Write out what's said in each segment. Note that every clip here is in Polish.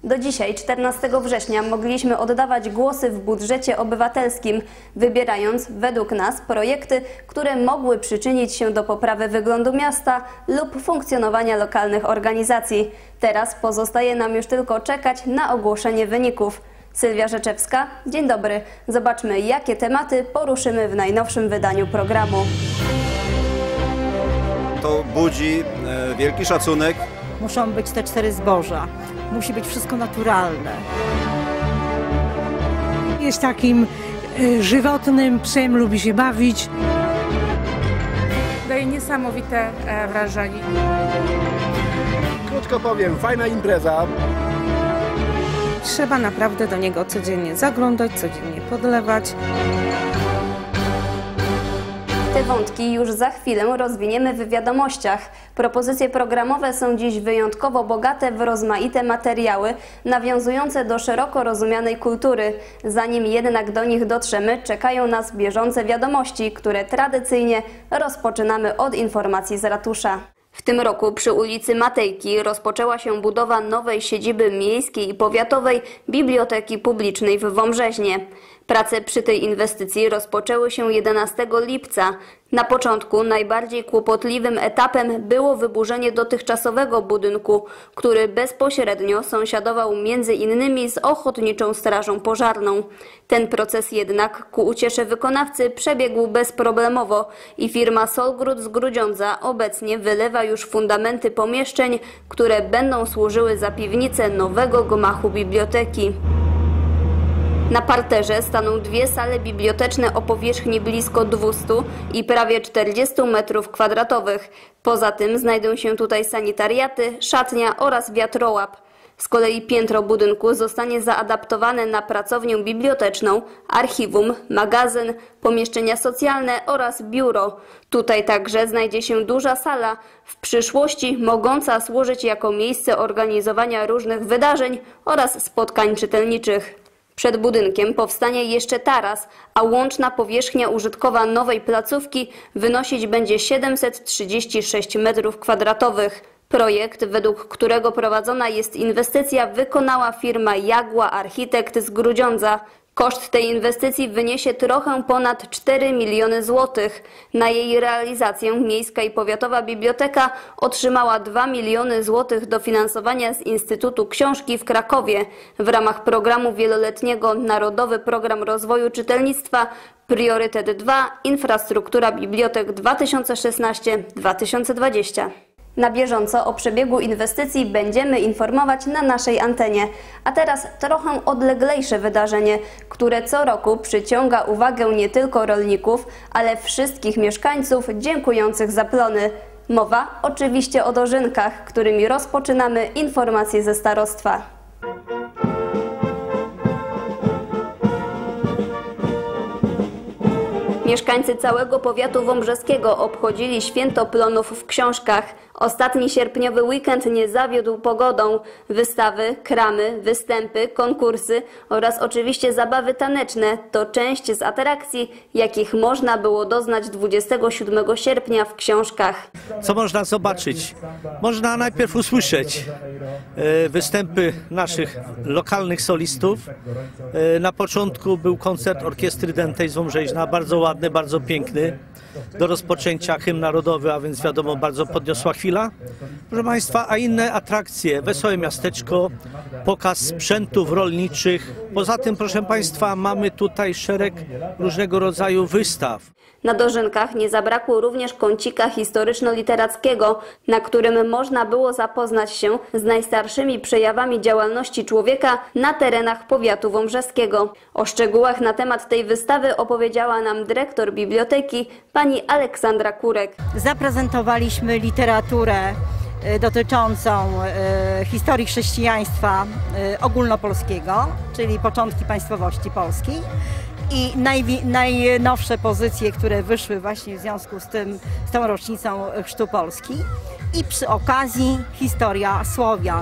Do dzisiaj, 14 września, mogliśmy oddawać głosy w budżecie obywatelskim, wybierając według nas projekty, które mogły przyczynić się do poprawy wyglądu miasta lub funkcjonowania lokalnych organizacji. Teraz pozostaje nam już tylko czekać na ogłoszenie wyników. Sylwia Rzeczewska, dzień dobry. Zobaczmy, jakie tematy poruszymy w najnowszym wydaniu programu. To budzi wielki szacunek. Muszą być te 4 zboża. Musi być wszystko naturalne. Jest takim żywotnym psem, lubi się bawić. Daje niesamowite wrażenie. Krótko powiem, fajna impreza. Trzeba naprawdę do niego codziennie zaglądać, codziennie podlewać. Te wątki już za chwilę rozwiniemy w wiadomościach. Propozycje programowe są dziś wyjątkowo bogate w rozmaite materiały nawiązujące do szeroko rozumianej kultury. Zanim jednak do nich dotrzemy, czekają nas bieżące wiadomości, które tradycyjnie rozpoczynamy od informacji z ratusza. W tym roku przy ulicy Matejki rozpoczęła się budowa nowej siedziby miejskiej i powiatowej Biblioteki Publicznej w Wąbrzeźnie. Prace przy tej inwestycji rozpoczęły się 11 lipca. Na początku najbardziej kłopotliwym etapem było wyburzenie dotychczasowego budynku, który bezpośrednio sąsiadował między innymi z Ochotniczą Strażą Pożarną. Ten proces jednak ku uciesze wykonawcy przebiegł bezproblemowo i firma Solgród z Grudziądza obecnie wylewa już fundamenty pomieszczeń, które będą służyły za piwnicę nowego gmachu biblioteki. Na parterze staną 2 sale biblioteczne o powierzchni blisko 200 i prawie 40 m². Poza tym znajdą się tutaj sanitariaty, szatnia oraz wiatrołap. Z kolei piętro budynku zostanie zaadaptowane na pracownię biblioteczną, archiwum, magazyn, pomieszczenia socjalne oraz biuro. Tutaj także znajdzie się duża sala, w przyszłości mogąca służyć jako miejsce organizowania różnych wydarzeń oraz spotkań czytelniczych. Przed budynkiem powstanie jeszcze taras, a łączna powierzchnia użytkowa nowej placówki wynosić będzie 736 m². Projekt, według którego prowadzona jest inwestycja, wykonała firma Jagła Architekt z Grudziądza. Koszt tej inwestycji wyniesie trochę ponad 4 miliony złotych. Na jej realizację Miejska i Powiatowa Biblioteka otrzymała 2 miliony złotych dofinansowania z Instytutu Książki w Krakowie w ramach programu wieloletniego Narodowy Program Rozwoju Czytelnictwa Priorytet 2 Infrastruktura Bibliotek 2016-2020. Na bieżąco o przebiegu inwestycji będziemy informować na naszej antenie. A teraz trochę odleglejsze wydarzenie, które co roku przyciąga uwagę nie tylko rolników, ale wszystkich mieszkańców dziękujących za plony. Mowa oczywiście o dożynkach, którymi rozpoczynamy informacje ze starostwa. Mieszkańcy całego powiatu wąbrzeskiego obchodzili święto plonów w Książkach. Ostatni sierpniowy weekend nie zawiódł pogodą. Wystawy, kramy, występy, konkursy oraz oczywiście zabawy taneczne to część z atrakcji, jakich można było doznać 27 sierpnia w Książkach. Co można zobaczyć? Można najpierw usłyszeć występy naszych lokalnych solistów. Na początku był koncert Orkiestry Dętej z Wąbrzeźna, bardzo ładny, bardzo piękny. Do rozpoczęcia hymn narodowy, a więc wiadomo, bardzo podniosła chwila. Proszę Państwa, a inne atrakcje, Wesołe Miasteczko, pokaz sprzętów rolniczych. Poza tym, proszę Państwa, mamy tutaj szereg różnego rodzaju wystaw. Na dożynkach nie zabrakło również kącika historyczno-literackiego, na którym można było zapoznać się z najstarszymi przejawami działalności człowieka na terenach powiatu wąbrzeskiego. O szczegółach na temat tej wystawy opowiedziała nam dyrektor biblioteki, pani Aleksandra Kurek. Zaprezentowaliśmy literaturę dotyczącą historii chrześcijaństwa ogólnopolskiego, czyli początki państwowości polskiej. I najnowsze pozycje, które wyszły właśnie w związku z tą rocznicą chrztu Polski. I przy okazji historia Słowian.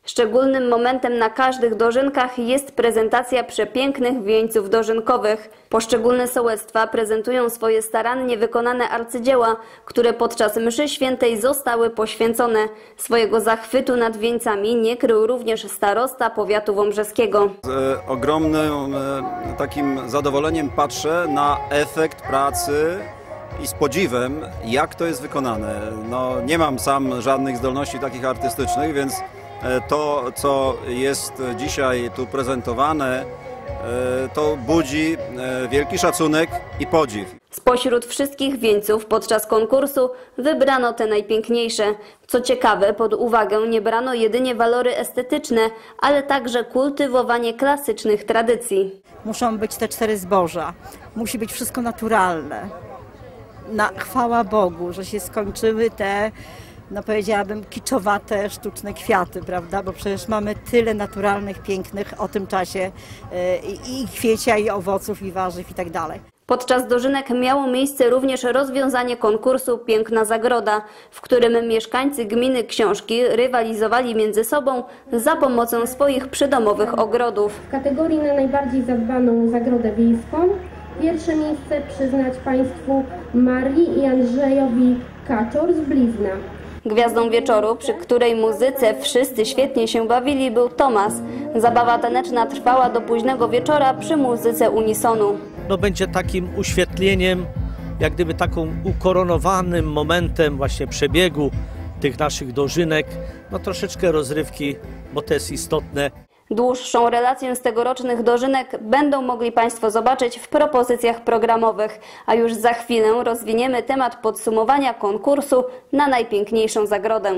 Szczególnym momentem na każdych dożynkach jest prezentacja przepięknych wieńców dożynkowych. Poszczególne sołectwa prezentują swoje starannie wykonane arcydzieła, które podczas mszy świętej zostały poświęcone. Swojego zachwytu nad wieńcami nie krył również starosta powiatu wąbrzeskiego. Z ogromnym takim zadowoleniem patrzę na efekt pracy i z podziwem, jak to jest wykonane. No, nie mam sam żadnych zdolności takich artystycznych, więc to, co jest dzisiaj tu prezentowane, to budzi wielki szacunek i podziw. Spośród wszystkich wieńców podczas konkursu wybrano te najpiękniejsze. Co ciekawe, pod uwagę nie brano jedynie walory estetyczne, ale także kultywowanie klasycznych tradycji. Muszą być te 4 zboża. Musi być wszystko naturalne. Chwała Bogu, że się skończyły te, no powiedziałabym, kiczowate, sztuczne kwiaty, prawda? Bo przecież mamy tyle naturalnych, pięknych o tym czasie i kwiecia, i owoców, i warzyw, i tak dalej. Podczas dożynek miało miejsce również rozwiązanie konkursu Piękna Zagroda, w którym mieszkańcy gminy Książki rywalizowali między sobą za pomocą swoich przydomowych ogrodów. W kategorii na najbardziej zadbaną zagrodę wiejską pierwsze miejsce przyznać Państwu Marii i Andrzejowi Kaczor z Blizna. Gwiazdą wieczoru, przy której muzyce wszyscy świetnie się bawili, był Tomasz. Zabawa taneczna trwała do późnego wieczora przy muzyce unisonu. No, będzie takim uświetleniem, jak gdyby taką ukoronowanym momentem właśnie przebiegu tych naszych dożynek. No, troszeczkę rozrywki, bo to jest istotne. Dłuższą relację z tegorocznych dożynek będą mogli Państwo zobaczyć w propozycjach programowych, a już za chwilę rozwiniemy temat podsumowania konkursu na najpiękniejszą zagrodę.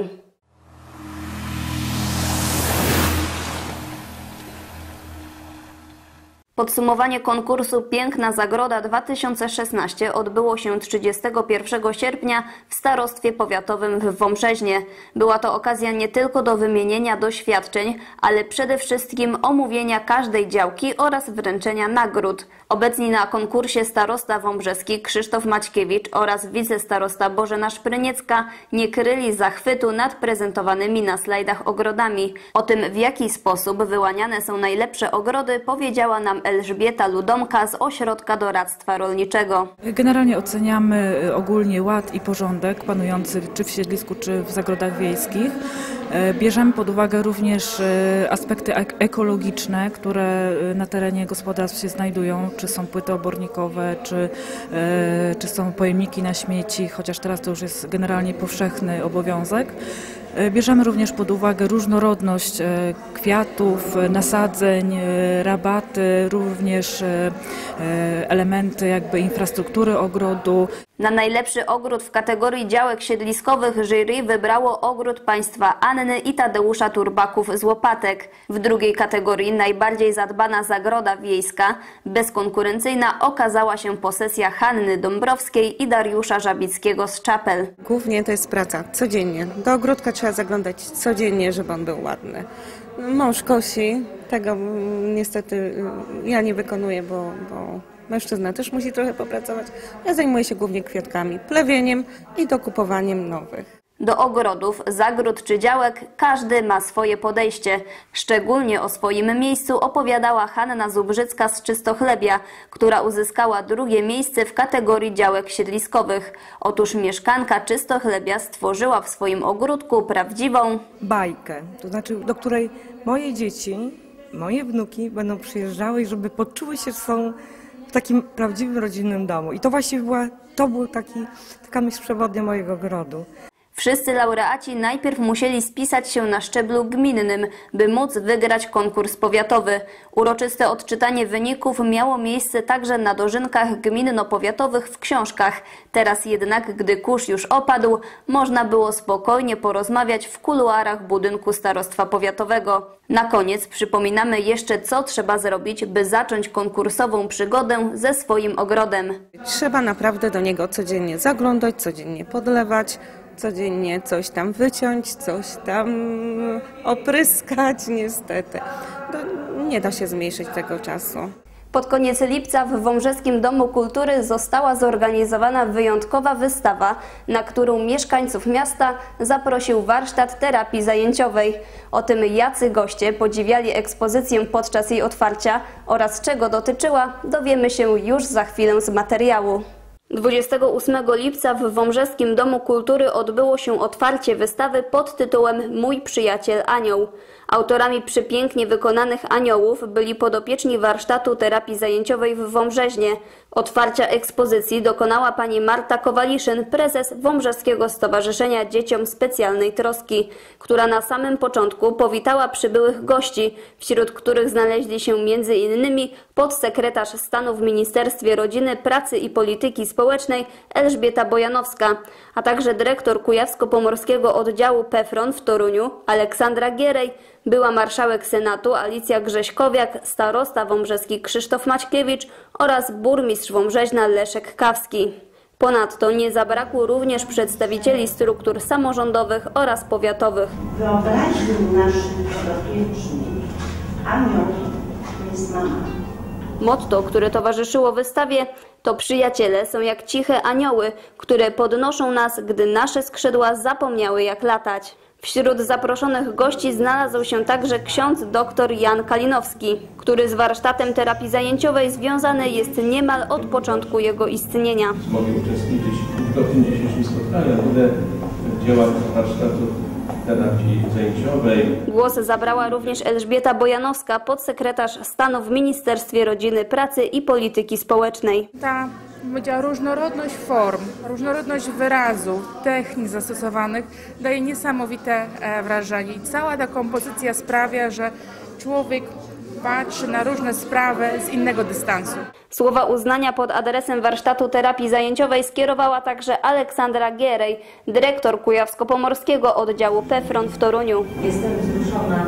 Podsumowanie konkursu Piękna Zagroda 2016 odbyło się 31 sierpnia w Starostwie Powiatowym w Wąbrzeźnie. Była to okazja nie tylko do wymienienia doświadczeń, ale przede wszystkim omówienia każdej działki oraz wręczenia nagród. Obecni na konkursie starosta wąbrzeski Krzysztof Maćkiewicz oraz wicestarosta Bożena Szpryniecka nie kryli zachwytu nad prezentowanymi na slajdach ogrodami. O tym, w jaki sposób wyłaniane są najlepsze ogrody, powiedziała nam Elżbieta Ludomka z Ośrodka Doradztwa Rolniczego. Generalnie oceniamy ogólnie ład i porządek panujący czy w siedlisku, czy w zagrodach wiejskich. Bierzemy pod uwagę również aspekty ekologiczne, które na terenie gospodarstw się znajdują, czy są płyty obornikowe, czy są pojemniki na śmieci, chociaż teraz to już jest generalnie powszechny obowiązek. Bierzemy również pod uwagę różnorodność kwiatów, nasadzeń, rabaty, również elementy jakby infrastruktury ogrodu. Na najlepszy ogród w kategorii działek siedliskowych jury wybrało ogród państwa Anny i Tadeusza Turbaków z Łopatek. W drugiej kategorii najbardziej zadbana zagroda wiejska, bezkonkurencyjna okazała się posesja Hanny Dąbrowskiej i Dariusza Żabickiego z Czapel. Głównie to jest praca codziennie. Do ogródka trzeba zaglądać codziennie, żeby on był ładny. Mąż kosi, tego niestety ja nie wykonuję, bo mężczyzna też musi trochę popracować. Ja zajmuję się głównie kwiatkami, plewieniem i dokupowaniem nowych. Do ogrodów, zagród czy działek każdy ma swoje podejście. Szczególnie o swoim miejscu opowiadała Hanna Zubrzycka z Czystochlebia, która uzyskała drugie miejsce w kategorii działek siedliskowych. Otóż mieszkanka Czystochlebia stworzyła w swoim ogródku prawdziwą bajkę, to znaczy do której moje dzieci, moje wnuki będą przyjeżdżały, żeby poczuły się, że są w takim prawdziwym rodzinnym domu. I to właśnie była taka myśl przewodnia mojego ogrodu. Wszyscy laureaci najpierw musieli spisać się na szczeblu gminnym, by móc wygrać konkurs powiatowy. Uroczyste odczytanie wyników miało miejsce także na dożynkach gminno-powiatowych w Książkach. Teraz jednak, gdy kurz już opadł, można było spokojnie porozmawiać w kuluarach budynku Starostwa Powiatowego. Na koniec przypominamy jeszcze, co trzeba zrobić, by zacząć konkursową przygodę ze swoim ogrodem. Trzeba naprawdę do niego codziennie zaglądać, codziennie podlewać, codziennie coś tam wyciąć, coś tam opryskać, niestety. Nie da się zmniejszyć tego czasu. Pod koniec lipca w Wąbrzeskim Domu Kultury została zorganizowana wyjątkowa wystawa, na którą mieszkańców miasta zaprosił warsztat terapii zajęciowej. O tym, jacy goście podziwiali ekspozycję podczas jej otwarcia oraz czego dotyczyła, dowiemy się już za chwilę z materiału. 28 lipca w Wąbrzeskim Domu Kultury odbyło się otwarcie wystawy pod tytułem Mój przyjaciel anioł. Autorami przepięknie wykonanych aniołów byli podopieczni warsztatu terapii zajęciowej w Wąbrzeźnie. Otwarcia ekspozycji dokonała pani Marta Kowaliszyn, prezes Wąbrzeskiego Stowarzyszenia Dzieciom Specjalnej Troski, która na samym początku powitała przybyłych gości, wśród których znaleźli się m.in. podsekretarz stanu w Ministerstwie Rodziny, Pracy i Polityki Społecznej Elżbieta Bojanowska, a także dyrektor Kujawsko-Pomorskiego Oddziału PFRON w Toruniu Aleksandra Gierej, była marszałek Senatu Alicja Grześkowiak, starosta wąbrzeski Krzysztof Maćkiewicz oraz burmistrz Wąbrzeźna Leszek Kawski. Ponadto nie zabrakło również przedstawicieli struktur samorządowych oraz powiatowych. Wyobraźni naszych podopiecznych anioł to jest mama. Motto, które towarzyszyło wystawie, to przyjaciele są jak ciche anioły, które podnoszą nas, gdy nasze skrzydła zapomniały jak latać. Wśród zaproszonych gości znalazł się także ksiądz dr Jan Kalinowski, który z warsztatem terapii zajęciowej związany jest niemal od początku jego istnienia. Mogę uczestniczyć w dzisiejszym spotkaniu, będę w działach warsztatu terapii zajęciowej. Głos zabrała również Elżbieta Bojanowska, podsekretarz stanu w Ministerstwie Rodziny, Pracy i Polityki Społecznej. Ta różnorodność form, różnorodność wyrazów, technik zastosowanych daje niesamowite wrażenie. I cała ta kompozycja sprawia, że człowiek patrzy na różne sprawy z innego dystansu. Słowa uznania pod adresem warsztatu terapii zajęciowej skierowała także Aleksandra Gierej, dyrektor Kujawsko-Pomorskiego Oddziału PFRON w Toruniu. Jestem wzruszona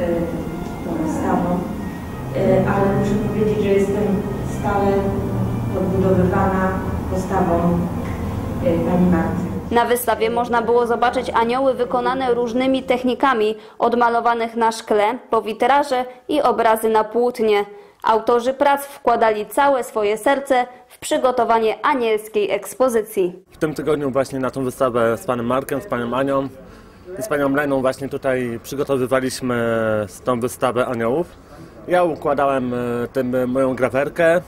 tą wystawą, ale muszę powiedzieć, że jestem stale podbudowywana postawą pani Marty. Na wystawie można było zobaczyć anioły wykonane różnymi technikami, od malowanych na szkle, po witraże i obrazy na płótnie. Autorzy prac wkładali całe swoje serce w przygotowanie anielskiej ekspozycji. W tym tygodniu właśnie na tą wystawę z panem Markiem, z panią Anią i z panią Leną właśnie tutaj przygotowywaliśmy tą wystawę aniołów. Ja układałem moją grawerkę,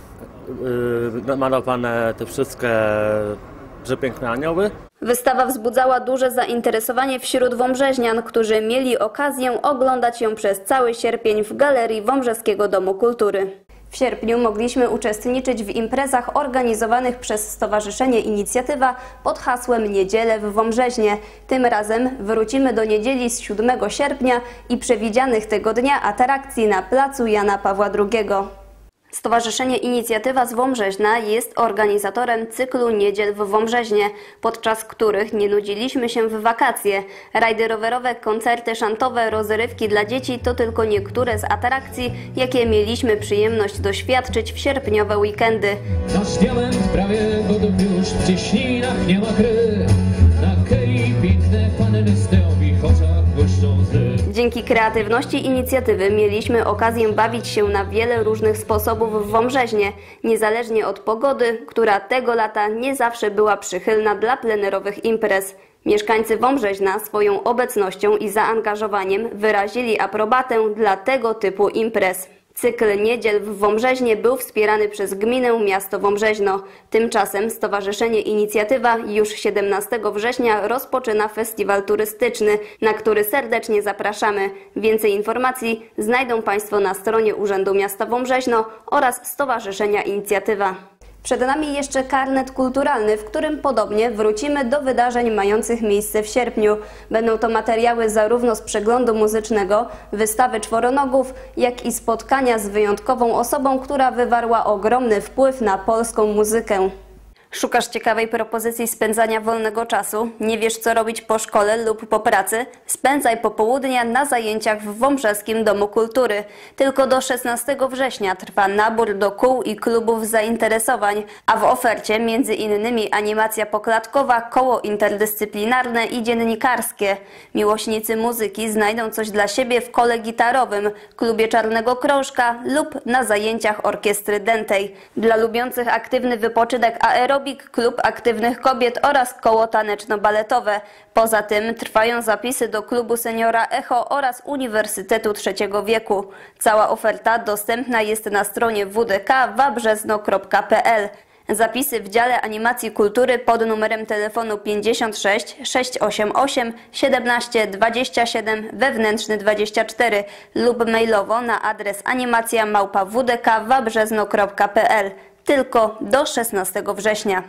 malowane te wszystkie przepiękne anioły. Wystawa wzbudzała duże zainteresowanie wśród wąbrzeźnian, którzy mieli okazję oglądać ją przez cały sierpień w Galerii Wąbrzeskiego Domu Kultury. W sierpniu mogliśmy uczestniczyć w imprezach organizowanych przez Stowarzyszenie Inicjatywa pod hasłem Niedzielę w Wąbrzeźnie. Tym razem wrócimy do niedzieli z 7 sierpnia i przewidzianych tego dnia atrakcji na placu Jana Pawła II. Stowarzyszenie Inicjatywa z Wąbrzeźna jest organizatorem cyklu Niedziel w Wąbrzeźnie, podczas których nie nudziliśmy się w wakacje. Rajdy rowerowe, koncerty szantowe, rozrywki dla dzieci to tylko niektóre z atrakcji, jakie mieliśmy przyjemność doświadczyć w sierpniowe weekendy. Na śniałem prawie już w cieśninach nie ma kry, na kei piękne panny steowi oczach błyszczą łzy. Dzięki kreatywności inicjatywy mieliśmy okazję bawić się na wiele różnych sposobów w Wąbrzeźnie, niezależnie od pogody, która tego lata nie zawsze była przychylna dla plenerowych imprez. Mieszkańcy Wąbrzeźna swoją obecnością i zaangażowaniem wyrazili aprobatę dla tego typu imprez. Cykl Niedziel w Wąbrzeźnie był wspierany przez gminę Miasto Wąbrzeźno. Tymczasem Stowarzyszenie Inicjatywa już 17 września rozpoczyna festiwal turystyczny, na który serdecznie zapraszamy. Więcej informacji znajdą Państwo na stronie Urzędu Miasta Wąbrzeźno oraz Stowarzyszenia Inicjatywa. Przed nami jeszcze karnet kulturalny, w którym podobnie wrócimy do wydarzeń mających miejsce w sierpniu. Będą to materiały zarówno z przeglądu muzycznego, wystawy czworonogów, jak i spotkania z wyjątkową osobą, która wywarła ogromny wpływ na polską muzykę. Szukasz ciekawej propozycji spędzania wolnego czasu? Nie wiesz, co robić po szkole lub po pracy? Spędzaj popołudnia na zajęciach w Wąbrzeskim Domu Kultury. Tylko do 16 września trwa nabór do kół i klubów zainteresowań, a w ofercie m.in. animacja poklatkowa, koło interdyscyplinarne i dziennikarskie. Miłośnicy muzyki znajdą coś dla siebie w kole gitarowym, klubie Czarnego Krążka lub na zajęciach orkiestry dętej. Dla lubiących aktywny wypoczynek aerobik, klub aktywnych kobiet oraz koło taneczno-baletowe. Poza tym trwają zapisy do klubu seniora Echo oraz Uniwersytetu Trzeciego Wieku. Cała oferta dostępna jest na stronie wdk.wabrzezno.pl. Zapisy w dziale animacji kultury pod numerem telefonu 56 688 17 27 wewnętrzny 24 lub mailowo na adres animacja@wdk.wabrzezno.pl. Tylko do 16 września.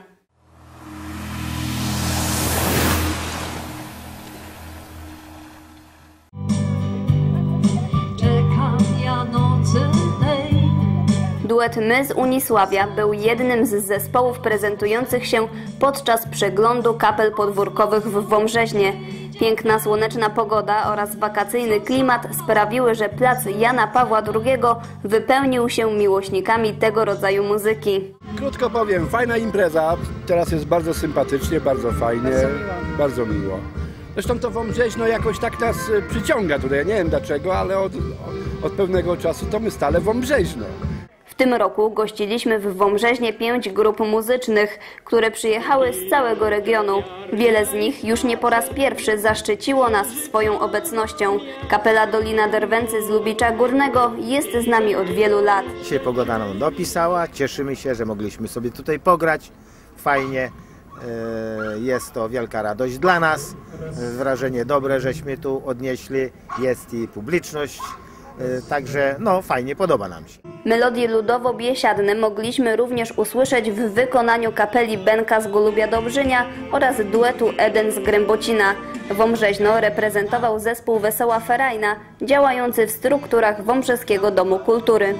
Duet My z Unisławia był jednym z zespołów prezentujących się podczas przeglądu kapel podwórkowych w Wąbrzeźnie. Piękna słoneczna pogoda oraz wakacyjny klimat sprawiły, że plac Jana Pawła II wypełnił się miłośnikami tego rodzaju muzyki. Krótko powiem, fajna impreza, teraz jest bardzo sympatycznie, bardzo fajnie, bardzo miło. Zresztą to Wąbrzeźno jakoś tak nas przyciąga tutaj, ja nie wiem dlaczego, ale od pewnego czasu to my stale Wąbrzeźno. W tym roku gościliśmy w Wąbrzeźnie 5 grup muzycznych, które przyjechały z całego regionu. Wiele z nich już nie po raz pierwszy zaszczyciło nas swoją obecnością. Kapela Dolina Derwęcy z Lubicza Górnego jest z nami od wielu lat. Dzisiaj pogoda nam dopisała, cieszymy się, że mogliśmy sobie tutaj pograć. Fajnie, jest to wielka radość dla nas. Wrażenie dobre, żeśmy tu odnieśli, jest i publiczność. Także no fajnie, podoba nam się. Melodie ludowo-biesiadne mogliśmy również usłyszeć w wykonaniu kapeli Benka z Golubia Dobrzynia oraz duetu Eden z Grębocina. Wąbrzeźno reprezentował zespół Wesoła Ferajna, działający w strukturach Wąbrzeskiego Domu Kultury.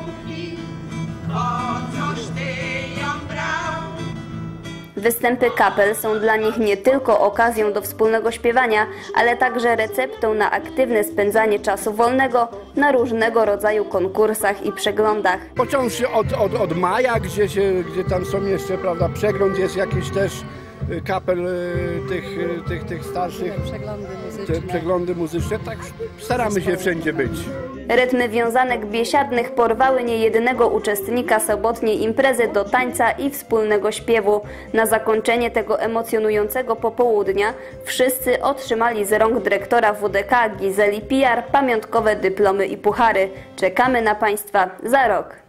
Występy kapel są dla nich nie tylko okazją do wspólnego śpiewania, ale także receptą na aktywne spędzanie czasu wolnego na różnego rodzaju konkursach i przeglądach. Począwszy od maja, gdzie tam są jeszcze, prawda, przegląd jest jakiś też kapel tych starszych, przeglądy muzyczne, tak staramy się wszędzie być. Rytmy wiązanek biesiadnych porwały niejednego uczestnika sobotniej imprezy do tańca i wspólnego śpiewu. Na zakończenie tego emocjonującego popołudnia wszyscy otrzymali z rąk dyrektora WDK Gizeli Pijar pamiątkowe dyplomy i puchary. Czekamy na Państwa za rok.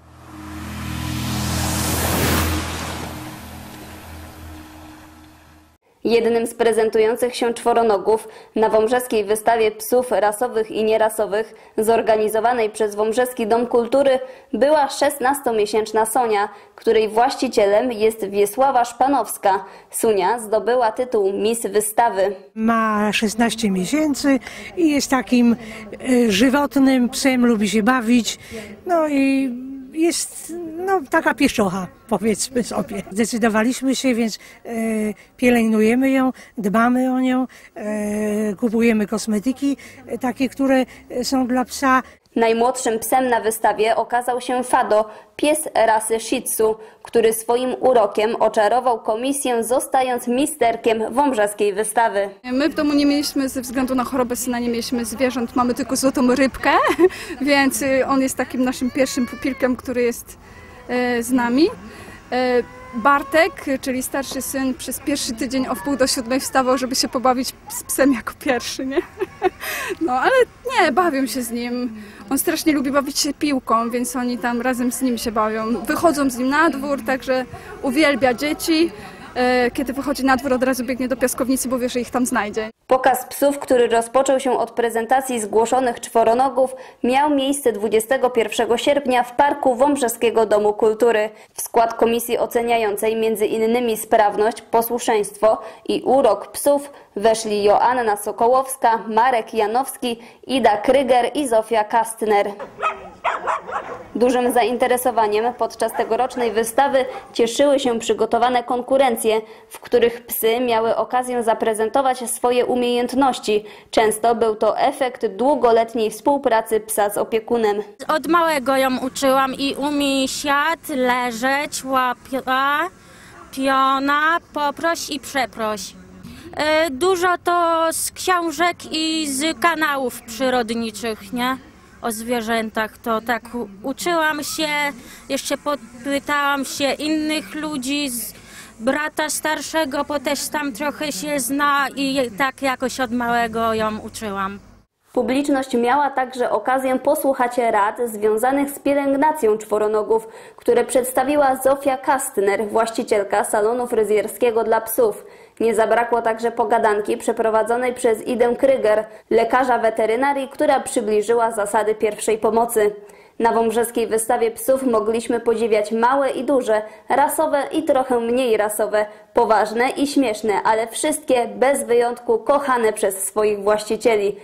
Jednym z prezentujących się czworonogów na wąbrzeskiej wystawie psów rasowych i nierasowych zorganizowanej przez Wąbrzeski Dom Kultury była 16-miesięczna Sonia, której właścicielem jest Wiesława Szpanowska. Sunia zdobyła tytuł Miss Wystawy. Ma 16 miesięcy i jest takim żywotnym psem, lubi się bawić, no i jest taka pieszczocha, powiedzmy sobie. Zdecydowaliśmy się, więc pielęgnujemy ją, dbamy o nią, kupujemy kosmetyki takie, które są dla psa. Najmłodszym psem na wystawie okazał się Fado, pies rasy Shih Tzu, który swoim urokiem oczarował komisję, zostając misterkiem wąbrzeskiej wystawy. My w domu nie mieliśmy, ze względu na chorobę syna, nie mieliśmy zwierząt, mamy tylko złotą rybkę, więc on jest takim naszym pierwszym pupilkiem, który jest z nami. Bartek, czyli starszy syn, przez pierwszy tydzień o 6:45 wstawał, żeby się pobawić z psem jako pierwszy, nie? No ale nie, bawią się z nim. On strasznie lubi bawić się piłką, więc oni tam razem z nim się bawią. Wychodzą z nim na dwór, także uwielbia dzieci. Kiedy wychodzi na dwór, od razu biegnie do piaskownicy, bo wie, że ich tam znajdzie. Pokaz psów, który rozpoczął się od prezentacji zgłoszonych czworonogów, miał miejsce 21 sierpnia w Parku Wąbrzeskiego Domu Kultury. W skład komisji oceniającej m.in. sprawność, posłuszeństwo i urok psów weszli Joanna Sokołowska, Marek Janowski, Ida Kryger i Zofia Kastner. Dużym zainteresowaniem podczas tegorocznej wystawy cieszyły się przygotowane konkurencje, w których psy miały okazję zaprezentować swoje umiejętności. Często był to efekt długoletniej współpracy psa z opiekunem. Od małego ją uczyłam i umie siad, leżeć, łapia, piona, poproś i przeproś. Dużo to z książek i z kanałów przyrodniczych, nie? O zwierzętach, to tak uczyłam się, jeszcze podpytałam się innych ludzi, z brata starszego, bo też tam trochę się zna i tak jakoś od małego ją uczyłam. Publiczność miała także okazję posłuchać rad związanych z pielęgnacją czworonogów, które przedstawiła Zofia Kastner, właścicielka salonu fryzjerskiego dla psów. Nie zabrakło także pogadanki przeprowadzonej przez Idę Kryger, lekarza weterynarii, która przybliżyła zasady pierwszej pomocy. Na wąbrzeskiej wystawie psów mogliśmy podziwiać małe i duże, rasowe i trochę mniej rasowe, poważne i śmieszne, ale wszystkie bez wyjątku kochane przez swoich właścicieli.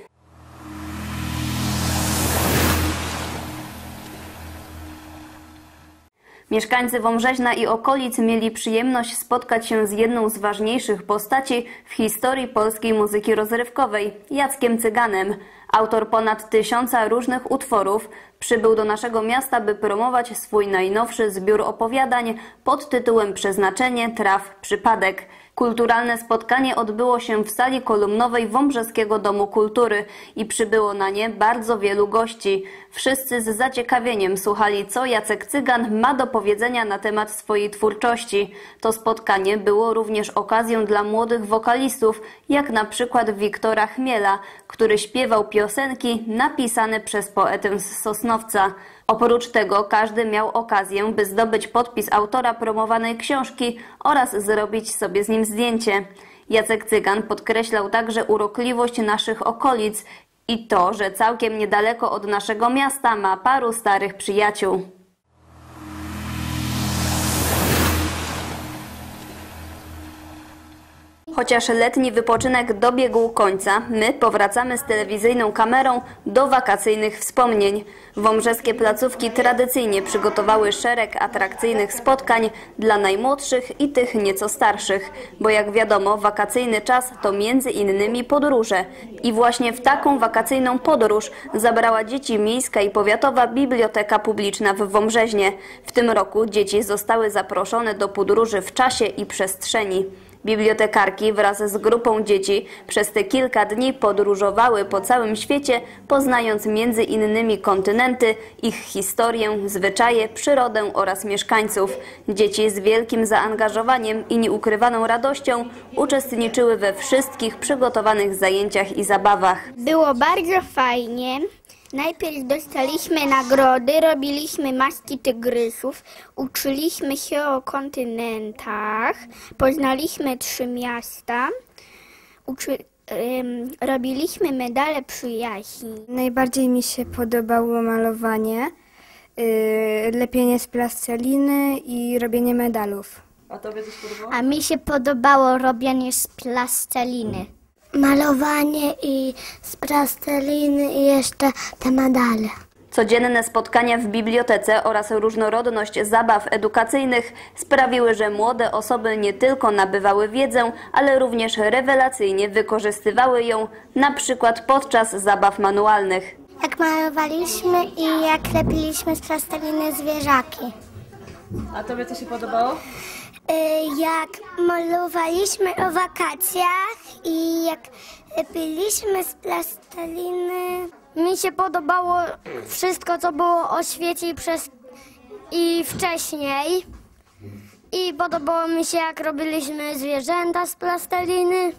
Mieszkańcy Wąbrzeźna i okolic mieli przyjemność spotkać się z jedną z ważniejszych postaci w historii polskiej muzyki rozrywkowej, Jackiem Cyganem. Autor ponad 1000 różnych utworów przybył do naszego miasta, by promować swój najnowszy zbiór opowiadań pod tytułem Przeznaczenie, traf, przypadek. Kulturalne spotkanie odbyło się w sali kolumnowej Wąbrzeskiego Domu Kultury i przybyło na nie bardzo wielu gości. Wszyscy z zaciekawieniem słuchali, co Jacek Cygan ma do powiedzenia na temat swojej twórczości. To spotkanie było również okazją dla młodych wokalistów, jak na przykład Wiktora Chmiela, który śpiewał piosenki napisane przez poetę z Sosnowca. Oprócz tego każdy miał okazję, by zdobyć podpis autora promowanej książki oraz zrobić sobie z nim zdjęcie. Jacek Cygan podkreślał także urokliwość naszych okolic i to, że całkiem niedaleko od naszego miasta ma paru starych przyjaciół. Chociaż letni wypoczynek dobiegł końca, my powracamy z telewizyjną kamerą do wakacyjnych wspomnień. Wąbrzeskie placówki tradycyjnie przygotowały szereg atrakcyjnych spotkań dla najmłodszych i tych nieco starszych, bo jak wiadomo, wakacyjny czas to między innymi podróże. I właśnie w taką wakacyjną podróż zabrała dzieci miejska i powiatowa Biblioteka Publiczna w Wąbrzeźnie. W tym roku dzieci zostały zaproszone do podróży w czasie i przestrzeni. Bibliotekarki wraz z grupą dzieci przez te kilka dni podróżowały po całym świecie, poznając między innymi kontynenty, ich historię, zwyczaje, przyrodę oraz mieszkańców. Dzieci z wielkim zaangażowaniem i nieukrywaną radością uczestniczyły we wszystkich przygotowanych zajęciach i zabawach. Było bardzo fajnie. Najpierw dostaliśmy nagrody, robiliśmy maski tygrysów, uczyliśmy się o kontynentach, poznaliśmy 3 miasta, robiliśmy medale przyjaźni. Najbardziej mi się podobało malowanie, lepienie z plasteliny i robienie medalów. A tobie coś podobało? A mi się podobało robienie z plasteliny. Malowanie i z plasteliny i jeszcze te medale. Codzienne spotkania w bibliotece oraz różnorodność zabaw edukacyjnych sprawiły, że młode osoby nie tylko nabywały wiedzę, ale również rewelacyjnie wykorzystywały ją, na przykład podczas zabaw manualnych. Jak malowaliśmy i jak lepiliśmy z plasteliny zwierzaki. A tobie co się podobało? Jak malowaliśmy o wakacjach i jak lepiliśmy z plasteliny. Mi się podobało wszystko, co było o świecie i wcześniej. I podobało mi się, jak robiliśmy zwierzęta z plasteliny.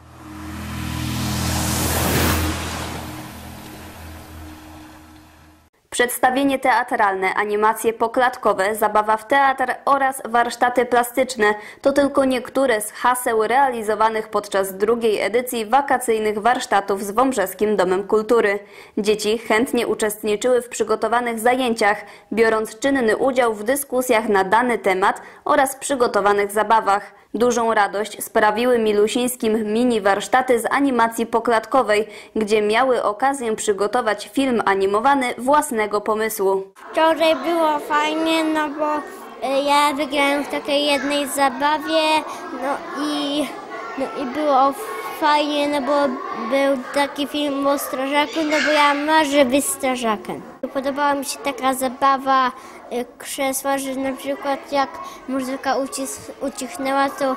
Przedstawienie teatralne, animacje poklatkowe, zabawa w teatr oraz warsztaty plastyczne to tylko niektóre z haseł realizowanych podczas drugiej edycji wakacyjnych warsztatów z Wąbrzeskim Domem Kultury. Dzieci chętnie uczestniczyły w przygotowanych zajęciach, biorąc czynny udział w dyskusjach na dany temat oraz przygotowanych zabawach. Dużą radość sprawiły milusińskim mini warsztaty z animacji poklatkowej, gdzie miały okazję przygotować film animowany własnego pomysłu. Wczoraj było fajnie, no bo ja wygrałem w takiej jednej zabawie, no i było fajnie, no bo był taki film o strażaku, no bo ja marzę być strażakiem. Podobała mi się taka zabawa krzesła, że na przykład jak muzyka ucichnęła, to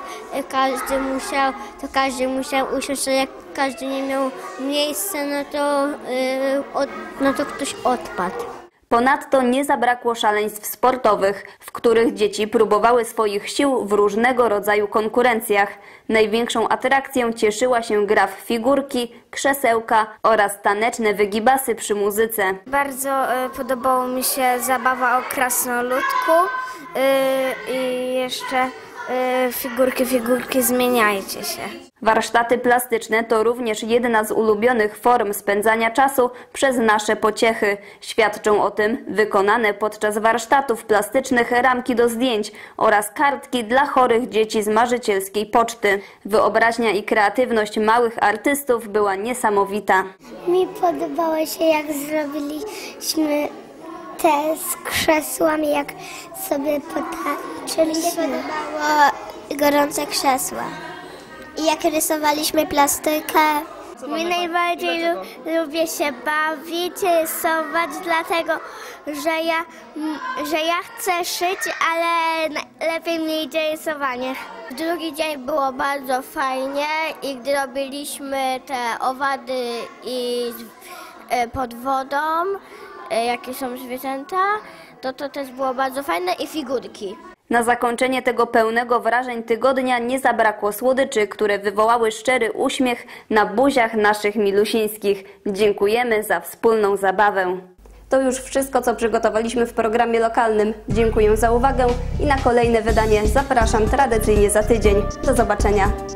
każdy musiał usiąść, a jak każdy nie miał miejsca, no to ktoś odpadł. Ponadto nie zabrakło szaleństw sportowych, w których dzieci próbowały swoich sił w różnego rodzaju konkurencjach. Największą atrakcją cieszyła się gra w figurki, krzesełka oraz taneczne wygibasy przy muzyce. Bardzo podobała mi się zabawa o krasnoludku i jeszcze figurki zmieniajcie się. Warsztaty plastyczne to również jedna z ulubionych form spędzania czasu przez nasze pociechy. Świadczą o tym wykonane podczas warsztatów plastycznych ramki do zdjęć oraz kartki dla chorych dzieci z marzycielskiej poczty. Wyobraźnia i kreatywność małych artystów była niesamowita. Mi podobało się, jak zrobiliśmy te z krzesłami, jak sobie potańczyliśmy. Mi się podobało gorące krzesła. I jak rysowaliśmy plastykę. Mi najbardziej lubię się bawić, rysować, dlatego że ja chcę szyć, ale lepiej mi idzie rysowanie. Drugi dzień było bardzo fajnie i gdy robiliśmy te owady i pod wodą, jakie są zwierzęta, to też było bardzo fajne i figurki. Na zakończenie tego pełnego wrażeń tygodnia nie zabrakło słodyczy, które wywołały szczery uśmiech na buziach naszych milusińskich. Dziękujemy za wspólną zabawę. To już wszystko, co przygotowaliśmy w programie lokalnym. Dziękuję za uwagę i na kolejne wydanie zapraszam tradycyjnie za tydzień. Do zobaczenia.